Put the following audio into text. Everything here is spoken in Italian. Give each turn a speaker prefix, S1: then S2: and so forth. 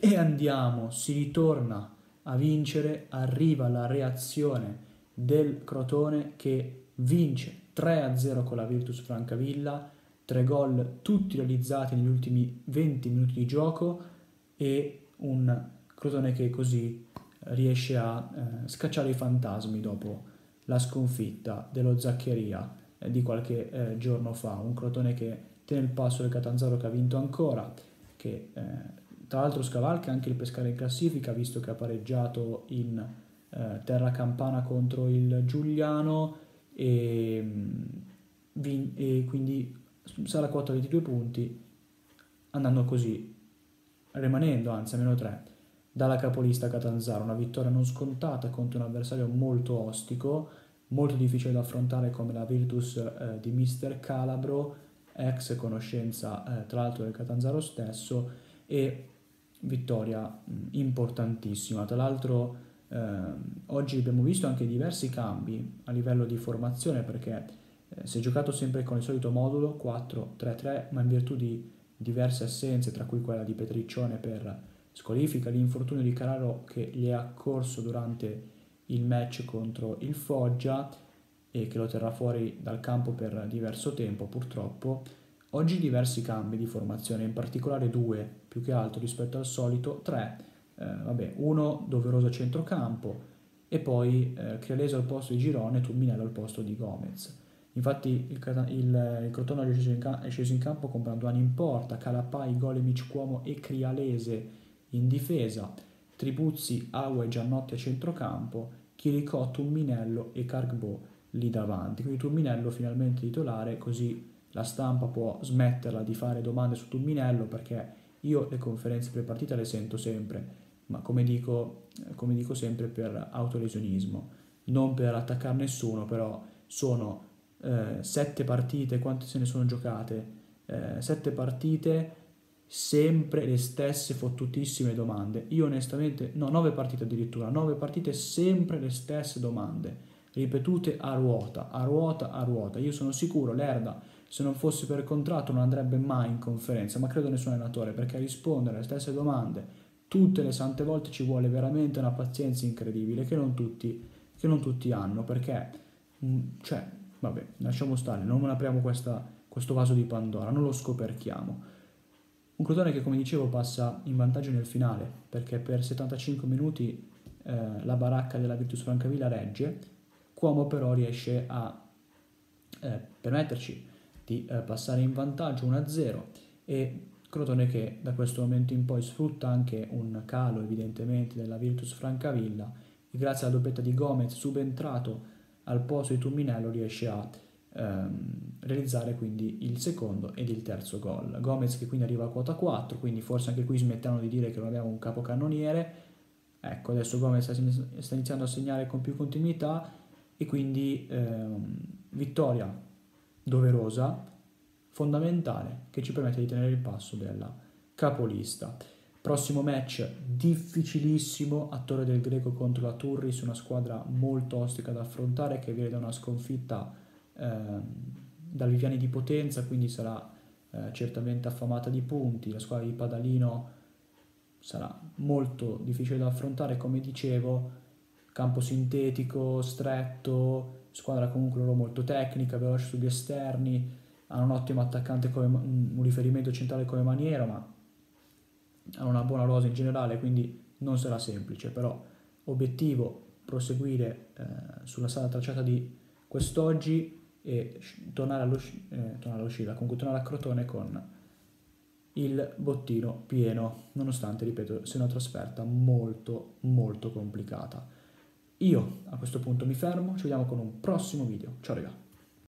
S1: e andiamo, si ritorna a vincere, arriva la reazione del Crotone che vince 3-0 con la Virtus Francavilla, 3 gol tutti realizzati negli ultimi 20 minuti di gioco e un Crotone che così riesce a scacciare i fantasmi dopo la sconfitta dello Zaccheria di qualche giorno fa, un Crotone che tiene il passo del Catanzaro che ha vinto ancora, che tra l'altro scavalca anche il Pescara in classifica visto che ha pareggiato in terra campana contro il Giuliano e quindi sarà quota 22 punti, andando così, rimanendo anzi a meno 3 dalla capolista Catanzaro. Una vittoria non scontata contro un avversario molto ostico, molto difficile da affrontare come la Virtus di Mister Calabro, ex conoscenza tra l'altro del Catanzaro stesso, e vittoria importantissima. Tra l'altro oggi abbiamo visto anche diversi cambi a livello di formazione, perché si è giocato sempre con il solito modulo 4-3-3, ma in virtù di diverse assenze, tra cui quella di Petriccione per squalifica, l'infortunio di Carraro che gli è accorso durante il match contro il Foggia e che lo terrà fuori dal campo per diverso tempo purtroppo. Oggi diversi cambi di formazione, in particolare 2 più che altro rispetto al solito, 3, uno doveroso a centrocampo e poi Crealese al posto di Girone e Tumminello al posto di Gomez. Infatti il Crotone è sceso in campo con Branduani in porta, Calapai, Golemic, Cuomo e Crialese in difesa, Tribuzzi, Aua e Giannotti a centrocampo, Chiricò, Tumminello e Cargbo lì davanti. Quindi Tumminello finalmente titolare, così la stampa può smetterla di fare domande su Tumminello, perché io le conferenze pre-partita le sento sempre, ma come dico sempre per autolesionismo, non per attaccare nessuno, però sono 7 partite, quante se ne sono giocate? 7 partite, sempre le stesse fottutissime domande. Io onestamente, no, 9 partite addirittura, 9 partite sempre le stesse domande, ripetute a ruota, a ruota, a ruota. Io sono sicuro, Lerda, se non fosse per contratto non andrebbe mai in conferenza, ma credo nessun allenatore, perché a rispondere alle stesse domande tutte le sante volte ci vuole veramente una pazienza incredibile che non tutti hanno, perché cioè vabbè, lasciamo stare, non apriamo questo vaso di Pandora, non lo scoperchiamo. Un Crotone che, come dicevo, passa in vantaggio nel finale, perché per 75 minuti la baracca della Virtus Francavilla regge, Cuomo però riesce a permetterci di passare in vantaggio 1-0 e Crotone che da questo momento in poi sfrutta anche un calo evidentemente della Virtus Francavilla e grazie alla doppietta di Gomez subentrato al posto di Tumminello riesce a realizzare quindi il secondo ed il terzo gol. Gomez che quindi arriva a quota 4, quindi forse anche qui smetteranno di dire che non abbiamo un capocannoniere. Ecco, adesso Gomez sta iniziando a segnare con più continuità e quindi vittoria doverosa, fondamentale, che ci permette di tenere il passo della capolista. Prossimo match difficilissimo a Torre del Greco contro la Turris, una squadra molto ostica da affrontare che viene da una sconfitta dal Viviani di Potenza, quindi sarà certamente affamata di punti. La squadra di Padalino sarà molto difficile da affrontare, come dicevo, campo sintetico, stretto, squadra comunque loro molto tecnica, veloce sugli esterni, hanno un ottimo attaccante come un riferimento centrale come Maniero, ma hanno una buona rosa in generale, quindi non sarà semplice, però obiettivo proseguire sulla strada tracciata di quest'oggi e tornare all'uscita, comunque tornare a Crotone con il bottino pieno, nonostante, ripeto, sia una trasferta molto molto complicata. Io a questo punto mi fermo, ci vediamo con un prossimo video, ciao raga.